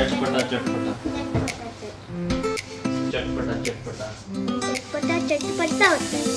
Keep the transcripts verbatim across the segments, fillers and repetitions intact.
चटपटा चटपटा चटपटा चटपटा चटपटा चटपटा होता है।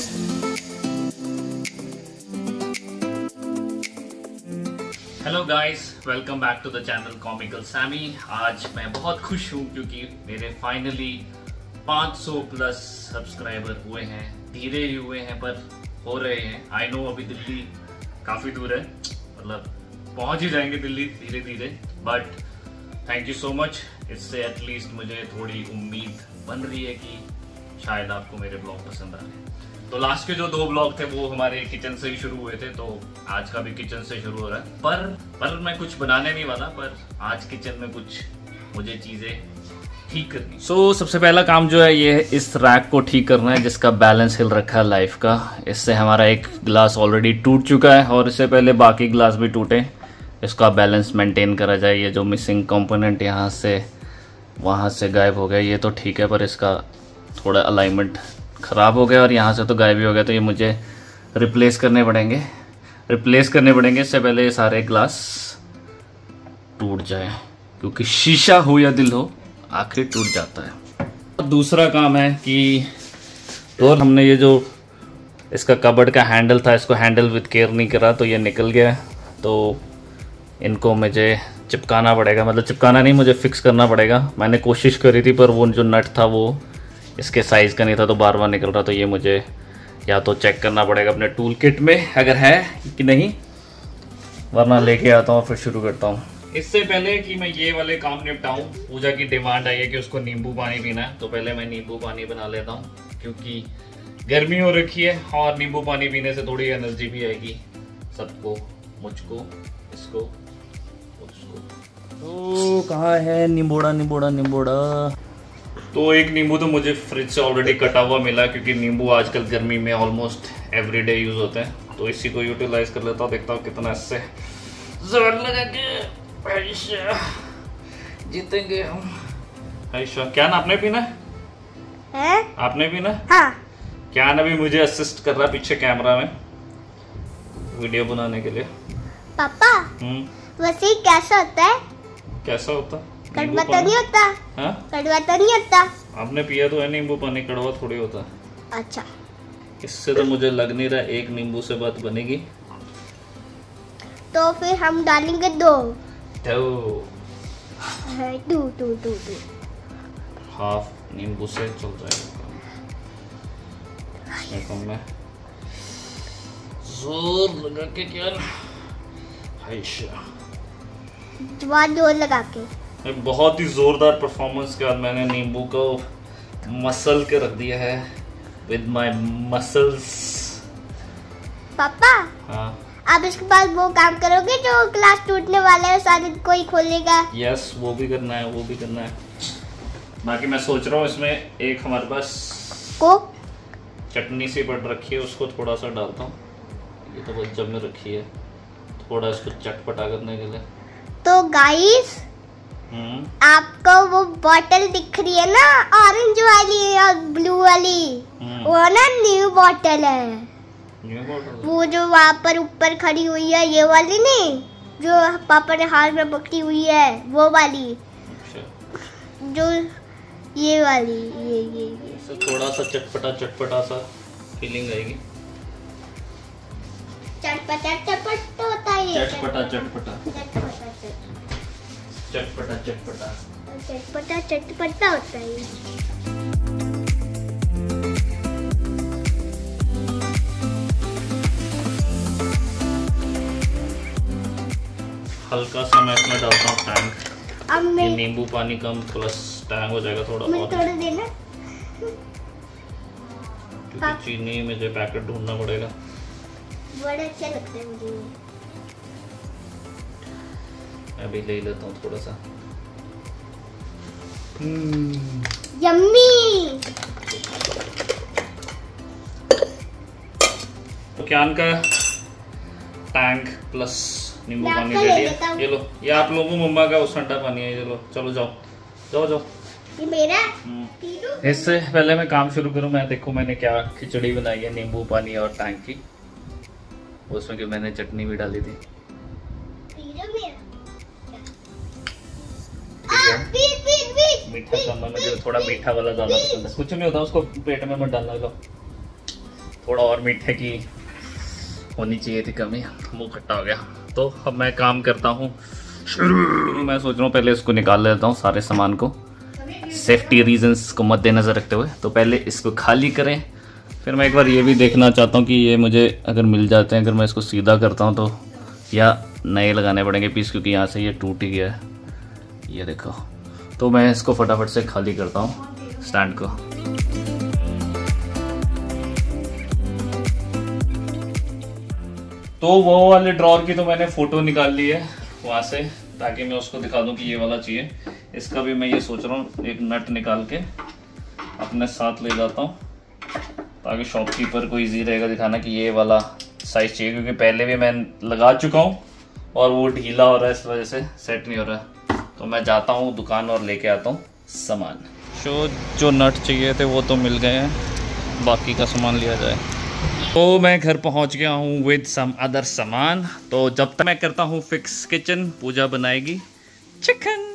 Hello guys, welcome back to the channel comical Sammy. आज मैं बहुत खुश हूँ क्योंकि मेरे फाइनली पाँच सौ प्लस सब्सक्राइबर हुए हैं। धीरे ही हुए हैं पर हो रहे हैं। आई नो अभी दिल्ली काफ़ी दूर है, मतलब पहुँच ही जाएंगे दिल्ली धीरे धीरे, but thank you so much. इससे एटलीस्ट मुझे थोड़ी उम्मीद बन रही है कि शायद आपको मेरे ब्लॉग पसंद आ रहे। तो लास्ट के जो दो ब्लॉग थे वो हमारे किचन से ही शुरू हुए थे, तो आज का भी किचन से शुरू हो रहा है। पर पर मैं कुछ बनाने नहीं वाला, पर आज किचन में कुछ मुझे चीज़ें ठीक करनी। सो so, सबसे पहला काम जो है ये इस रैक को ठीक करना है जिसका बैलेंस हिल रखा है लाइफ का। इससे हमारा एक ग्लास ऑलरेडी टूट चुका है और इससे पहले बाकी ग्लास भी टूटे, इसका बैलेंस मेंटेन करा जाए। ये जो मिसिंग कंपोनेंट यहाँ से वहाँ से गायब हो गया ये तो ठीक है, पर इसका थोड़ा अलाइनमेंट ख़राब हो गया और यहाँ से तो गायब ही हो गया, तो ये मुझे रिप्लेस करने पड़ेंगे रिप्लेस करने पड़ेंगे इससे पहले ये सारे ग्लास टूट जाए, क्योंकि शीशा हो या दिल हो आखिर टूट जाता है। दूसरा काम है कि तो हमने ये जो इसका कबर्ड का हैंडल था इसको हैंडल विद केयर नहीं करा, तो ये निकल गया। तो इनको मुझे चिपकाना पड़ेगा, मतलब चिपकाना नहीं, मुझे फिक्स करना पड़ेगा। मैंने कोशिश करी थी पर वो जो नट था वो इसके साइज़ का नहीं था, तो बार बार निकल रहा। तो ये मुझे या तो चेक करना पड़ेगा अपने टूल किट में अगर है कि नहीं, वरना लेके आता हूँ फिर शुरू करता हूँ। इससे पहले कि मैं ये वाले काम निपटाऊँ, पूजा की डिमांड आई है कि उसको नींबू पानी पीना है, तो पहले मैं नींबू पानी बना लेता हूँ क्योंकि गर्मी हो रखी है और नींबू पानी पीने से थोड़ी एनर्जी भी आएगी सबको, मुझको, इसको, तो कहाँ है नींबूड़ा नींबूड़ा नींबूड़ा। तो एक नींबू तो मुझे फ्रिज से ऑलरेडी कटा हुआ मिला, क्योंकि नींबू आजकल गर्मी में ऑलमोस्ट एवरीडे यूज होते हैं, तो इसी को यूटिलाइज कर लेता हूँ। देखता हूँ कितना इससे जोर लगा के आयशा जीतेंगे हम। आयशा क्या ना आपने पीना है? आपने पीना? हाँ। क्या ना भी मुझे असिस्ट कर रहा पीछे कैमरा में वीडियो बनाने के लिए। पापा वैसे ही कैसा होता है? कैसा होता? कड़वा तो नहीं होता? हाँ? कड़वा तो नहीं होता? आपने पिया तो है नींबू पानी, कड़वा थोड़ी होता। अच्छा, इससे तो मुझे लग नहीं रहा एक नींबू से बात बनेगी, तो फिर हम डालेंगे दो तो two two two two half नींबू से चल जाएगा। मैं जोर लगा के क्या जोर लगा के बहुत ही जोरदार परफॉर्मेंस के बाद मैंने नींबू को मसल के रख दिया है विद माय मसल्स। पापा हाँ, आप इसके बाद वो काम करोगे जो ग्लास टूटने वाला है शायद कोई खोलेगा। यस, वो भी करना है, वो भी करना है। बाकी मैं सोच रहा हूँ इसमें एक हमारे पास को चटनी सी पड़ रखी है, उसको थोड़ा सा डालता हूँ। ये तो बस जब में रखी है, थोड़ा इसको चटपटा करने के लिए। तो गाइस आपको वो बोतल दिख रही है ना, ऑरेंज वाली और ब्लू वाली, वो ना न्यू बोतल है। न्यू बोतल? वो जो वहाँ पर ऊपर खड़ी हुई है, ये वाली नहीं, जो पापा ने हाथ में पकड़ी हुई है वो वाली। अच्छा। जो ये वाली, ये ये ये तो थोड़ा सा चटपटा चटपटा सा फीलिंग आएगी। चटपटा चटपटा होता है ये। चटपटा चटपटा चटपटा चटपटा चटपटा चटपटा चटपटा होता है ये। हल्का सा मैं इसमें डालता हूँ टैंक। अब मैं ये नींबू पानी कम प्लस टैंग हो जाएगा थोड़ा मैं और, थोड़ा देना, क्योंकि चीनी मुझे पैकेट ढूंढना पड़ेगा। बड़े अच्छे लगते हैं मुझे। मैं भी ले लेता हूँ थोड़ा सा। यम्मी। तो क्या का टैंक प्लस नींबू पानी रेडी है। ये लो, ये आप लोगों मम्मा का उस ठंडा पानी है। ये लो, चलो जाओ जाओ जाओ। ये मेरा। इससे पहले मैं काम शुरू करूं, मैं देखो मैंने क्या खिचड़ी बनाई है नींबू पानी और टैंक की। उसमें कि मैंने चटनी भी डाली थी। आप भी खाना, मुझे थोड़ा मीठा वाला ज़्यादा पसंद है। कुछ नहीं होता, उसको पेट में मत डालना। लो थोड़ा और मीठे की होनी चाहिए थी कमी, मुँह खट्टा हो गया। तो अब मैं काम करता हूँ शुरू। मैं सोच रहा हूँ पहले इसको निकाल लेता हूँ सारे सामान को, सेफ्टी रीजंस को मद्देनज़र रखते हुए। तो पहले इसको खाली करें, फिर मैं एक बार ये भी देखना चाहता हूँ कि ये मुझे अगर मिल जाते हैं, अगर मैं इसको सीधा करता हूँ तो, या नए लगाने पड़ेंगे पीस, क्योंकि यहाँ से ये टूट ही गया है, ये देखो। तो मैं इसको फटाफट से खाली करता हूँ स्टैंड को। तो वो वाले ड्रॉर की तो मैंने फ़ोटो निकाल ली है वहाँ से, ताकि मैं उसको दिखा दूँ कि ये वाला चाहिए। इसका भी मैं ये सोच रहा हूँ एक नट निकाल के अपने साथ ले जाता हूँ, ताकि शॉपकीपर को इजी रहेगा दिखाना कि ये वाला साइज़ चाहिए, क्योंकि पहले भी मैं लगा चुका हूँ और वो ढीला हो रहा है, इस वजह से सेट नहीं हो रहा है। तो मैं जाता हूँ दुकान और लेके आता हूँ सामान। जो जो नट चाहिए थे वो तो मिल गए हैं, बाकी का सामान लिया जाए। तो मैं घर पहुँच गया हूँ विद सम अदर सामान। तो जब तक मैं करता हूँ फिक्स किचन, पूजा बनाएगी चिकन।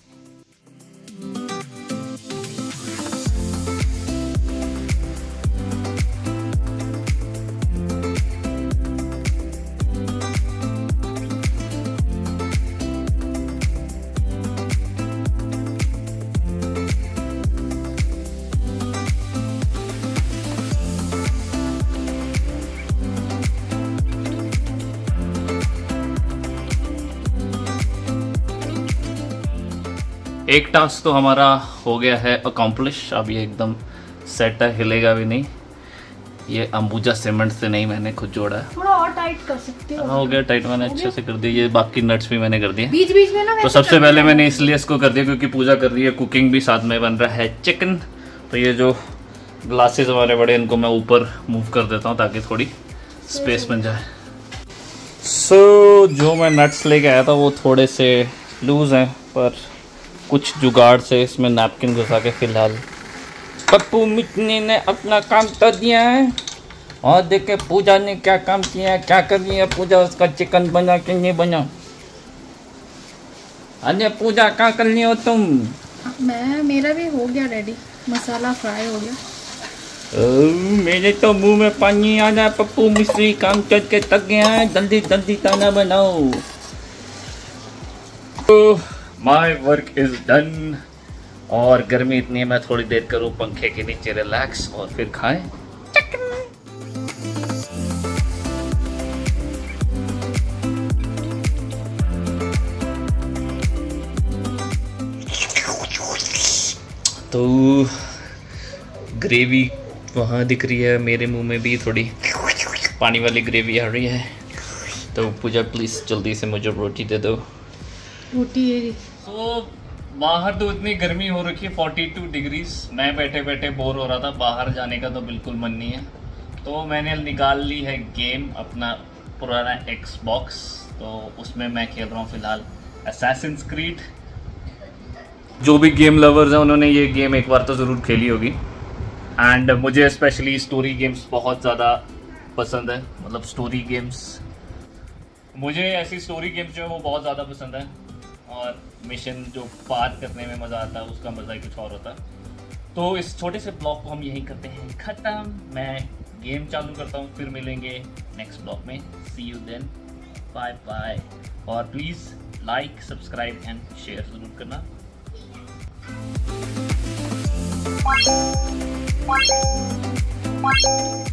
एक टास्क तो हमारा हो गया है अकम्प्लिश। अब ये एकदम सेट है, हिलेगा भी नहीं। ये अंबुजा सीमेंट से नहीं, मैंने खुद जोड़ा है। थोड़ा और टाइट कर सकते हो। हाँ हो गया टाइट, मैंने अच्छे से कर दिया। ये बाकी नट्स भी मैंने कर दिए बीच बीच में ना। तो सबसे पहले मैंने इसलिए इसको कर दिया क्योंकि पूजा कर रही है, कुकिंग भी साथ में बन रहा है चिकन। तो ये जो ग्लासेस हमारे बड़े, इनको मैं ऊपर मूव कर देता हूँ ताकि थोड़ी स्पेस बन जाए। सो so, जो मैं नट्स लेके आया था वो थोड़े से लूज हैं, पर कुछ जुगाड़ से इसमें नैपकिन घुसा के फिलहाल पप्पू मिटनी ने अपना काम कर दिया है। और देखे पूजा ने क्या काम किया है, क्या कर रही है पूजा, उसका चिकन बना कि नहीं बना। अरे पूजा क्या कर रही हो तुम? मैं मेरा भी हो गया रेडी, मसाला फ्राई हो गया। ओ, मेरे तो मुंह में पानी आ रहा है। पप्पू मिस्त्री काम करके थक गया है, जल्दी जल्दी खाना बनाओ। तो माई वर्क इज डन। और गर्मी इतनी है, मैं थोड़ी देर करूँ पंखे के नीचे रिलैक्स और फिर खाएं। तो ग्रेवी वहाँ दिख रही है, मेरे मुंह में भी थोड़ी पानी वाली ग्रेवी आ रही है। तो पूजा प्लीज़ जल्दी से मुझे रोटी दे दो। रोटी तो बाहर तो इतनी गर्मी हो रखी है, बयालीस डिग्रीज। मैं बैठे बैठे बोर हो रहा था, बाहर जाने का तो बिल्कुल मन नहीं है। तो मैंने निकाल ली है गेम, अपना पुराना एक्सबॉक्स। तो उसमें मैं खेल रहा हूँ फिलहाल असैसिन्स क्रीड। जो भी गेम लवर्स हैं उन्होंने ये गेम एक बार तो ज़रूर खेली होगी। एंड मुझे स्पेशली स्टोरी गेम्स बहुत ज़्यादा पसंद है। मतलब स्टोरी गेम्स, मुझे ऐसी स्टोरी गेम्स जो है वो बहुत ज़्यादा पसंद है। और मिशन जो पार करने में मज़ा आता है, उसका मज़ा ही कुछ और होता है। तो इस छोटे से ब्लॉग को हम यहीं करते हैं ख़त्म। मैं गेम चालू करता हूँ, फिर मिलेंगे नेक्स्ट ब्लॉग में। See you then, bye bye. और please like, subscribe and share ज़रूर करना। What?